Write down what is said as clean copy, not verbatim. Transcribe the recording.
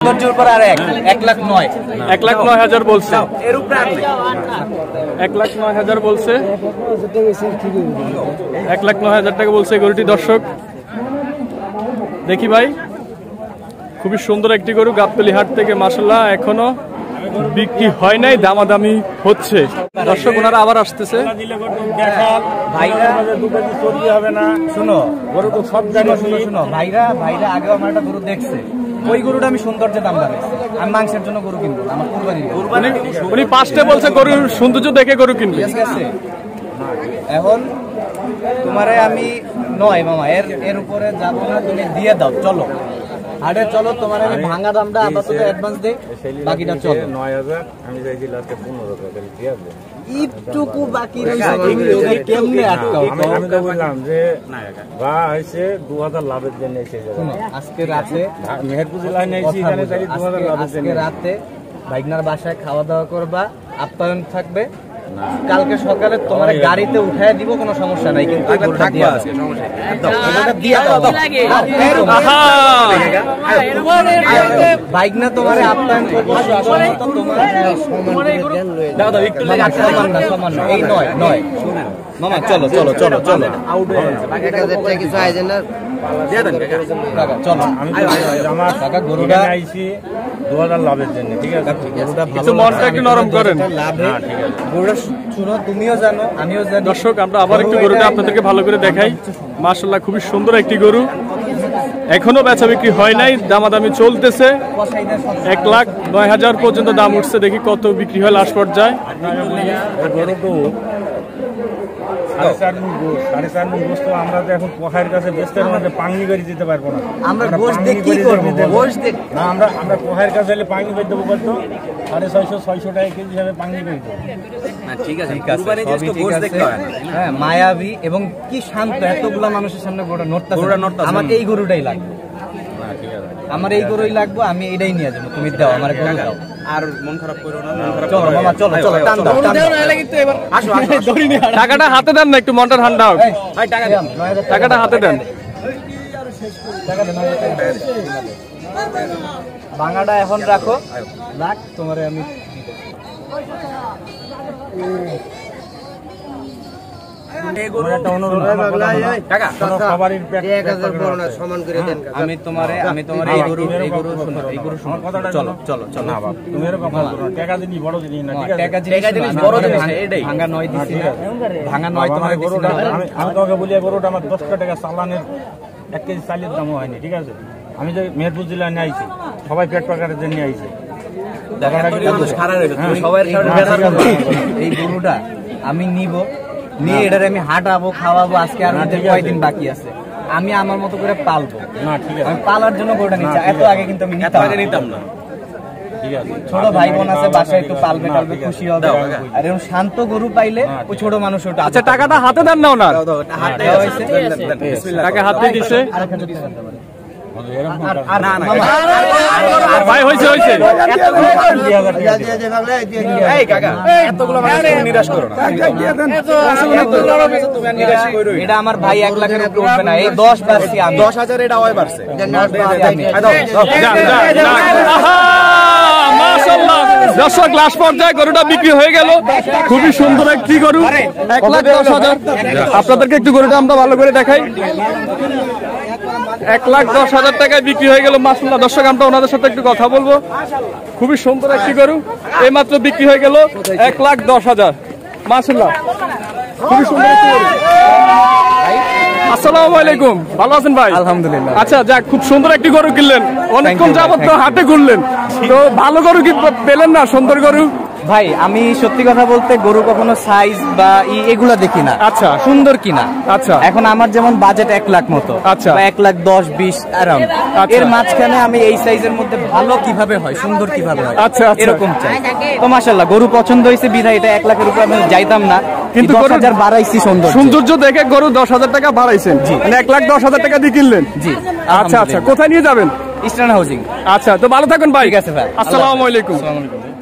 উপর আর 1,09,000 1,09,000 বলছে, এর উপরে আর 1,09,000 বলছে, 1,09,000 টাকা বলছে গরুটি। দর্শক দেখি ভাই, খুবই সুন্দর একটি গরু গাবতলী হাট থেকে মাশাআল্লাহ, এখনো বিক্রি হয় নাই, দামাদামি হচ্ছে। দর্শক ওনারা আবার আসতেছে। ভাইরা হবে না, শুনো গরু তো সব জায়গায়, শুনো ভাইরা আগে আমার একটা গরু দেখছে, ওই গরুটা আমি সৌন্দর্যে দাম বাড়াইছি, আমি মাংসের জন্য গরু কিনবো, আমার কুরবানির। উনি ফার্স্টে বলছে গরুর সৌন্দর্য দেখে গরু কিনবে। এখন তোমারে আমি নয় মামা, এর উপরে যাবো না, তুমি দিয়ে দাও, চলো হাটে চলো, তোমার আমি ভাঙা দামটা আপাতত অ্যাডভান্স দেই, বাকিটা চলো। 9,000 আমি চাইছি লাস্টে 15,000 ঠিক আছে, ইটুকু বাকি রইছে, কেমনে আটকাও? আমি তো বললাম যে বা হইছে 2,000 লাভের জন্য এসে যাবে। আজকে রাতে মেহেরপুর জেলায় নেছি, এখানে তাই 2,000 লাভের জন্য। আজকে রাতে ভাইগনার বাসায় খাওয়া দাওয়া করবা, আপ্যায়ন থাকবে, কালকে সকালে তোমার গাড়িতে উঠায় দিব, কোনো সমস্যা নাই, কিন্তু থাকবে আজকে সমস্যা বাইক না তোমার আপ্যায়ন করবো, সমান না, এই নয় মামা, চলো চলো চলো চলো আউট হয়ে কিছু আয়োজন না, চলো আমার টাকা গরুটা আইছি 2,000 লাভের জন্য, ঠিক আছে, একটু মনটা একটু নরম করেন। গরুটা শুনো, তুমিও জানো আমিও জানি। দর্শক আমরা আবার একটু গরুটা আপনাদেরকে ভালো করে দেখাই। মাশাআল্লাহ খুবই সুন্দর একটি গরু, এখনো বেচা বিক্রি হয় নাই, দামাদামি চলতেছে। 1,09,000 পর্যন্ত দাম উঠছে, দেখি কত বিক্রি হয় লাস্ট পর্যায়ে। আমরা তো এখন পোহার কাছে বেস্টের মধ্যে পাঙ্গি করে দিতে পারবো না, আমরা গোশ দিয়ে কি করব? গোশ দিয়ে না, আমরা পোহার কাছে এলে পাঙ্গি করে দেবো কত, 650-600 টাকা কেজি হিসাবে পাঙ্গি করে দেবো। ঠিক আছে, হ্যাঁ, মায়াবী এবং কি শান্ত, এতগুলা মানুষের সামনে গরুটা নড়তাছে, আমাকে এই গরুটাই লাগবে, আমার এই গরুই লাগবে, আমি এটাই নিয়ে যাবো, তুমি দাও আমার গরু দাও, আর মন খারাপ করো না, চলো মামা চলো চলো, টান দাও কিন্তু এবার আসো আসো, টাকাটা হাতে দেন না, একটু মনটা ঠান্ডা হোক। ভাই টাকা দেন, টাকাটা হাতে দেন, ভাঙাটা এখন রাখো, রাখ, তোমারে আমি আমি তোমারে এই গরু চলো চলো চলো, তুমি এরকম টাকা দিনি বড় জিনিস না, ঠিক আছে, টাকা জিনিস বড় জিনিস না, এটাই ভাঙা 9 দিছি, ভাঙা 9 তোমারে গরু, আমি তোমাকে বলি গরুটা আমার 10 টাকা চালানের 1 কেজি চালের দামও হয়নি, ঠিক আছে, আমি যে মেহেরপুর জেলায় নিয়ে আইছি, সবাই পেট পাকারের জন্য আইছে, এই গরুটা আমি নিব, নিয়ে এটারে আমি হাঁটাবো, খাওয়াবো, আজকে আর কয়দিন বাকি আছে, আমি আমার মতো করে পালবো, আমি পালার জন্য গরুটা নিচ্ছি, এত আগে কিন্তু আমি নিতাম না, ছোট ভাই বোন আছে বাসায়, একটু পালবে টালবে, খুশি হবে, আর এরকম শান্ত গরু পাইলে ওই ছোট মানুষ ওটা। আচ্ছা টাকাটা হাতে দেন না, ওনার টাকা হাতে দিছে ভাই, হয়েছে হয়েছে, এটা আমার ভাই 1 লাখের উপরে উঠবে না, এই 10 বাড়ছি, 10,000 এটা হয় বাড়ছে। দর্শক লাস্ট পর্যায়ে গরুটা বিক্রি হয়ে গেল, খুবই সুন্দর একটি গরু, 1,10,000। আপনাদেরকে একটু গরুটা আমরা ভালো করে দেখাই, 1,10,000 টাকায় বিক্রি হয়ে গেল মাশাআল্লাহ। দর্শক আমরা ওনাদের সাথে একটু কথা বলবো, খুবই সুন্দর একটি গরু, এই মাত্র বিক্রি হয়ে গেল 1,10,000 মাশাআল্লাহ, খুবই সুন্দর একটি গরু। আসসালামু আলাইকুম, ভালো আছেন ভাই? আলহামদুলিল্লাহ। আচ্ছা যাক, খুব সুন্দর একটি গরু কিনলেন, অনেকক্ষণ যাবত তো হাটে ঘুরলেন, তো ভালো গরু কি পেলেন না, সুন্দর গরু? ভাই আমি সত্যি কথা বলতে গরু কখনো সাইজ বা এগুলা দেখি না, আচ্ছা সুন্দর কিনা, আচ্ছা এখন আমার যেমন বাজেট 1 লাখ মতো, আচ্ছা 1,10,20 অ্যারাউন্ড, এর মাঝখানে আমি এই সাইজের মধ্যে ভালো কিভাবে হয়, সুন্দর কিভাবে হয়, আচ্ছা এরকম চাই। তো মাশাআল্লাহ গরু পছন্দ হয়েছে বিধায় এটা 1 লাখের উপরে আমি যাইতাম না, কিন্তু 10,000 বাড়াইছি, সৌন্দর্য দেখে গরু 10,000 টাকা বাড়াইছেন, মানে 1,10,000 টাকা দিয়ে কিনলেন। জি আচ্ছা আচ্ছা, কোথায় নিয়ে যাবেন? Eastern housing. আচ্ছা, তো ভালো থাকুন ভাই। ঠিক আছে ভাই, আসসালামু আলাইকুম।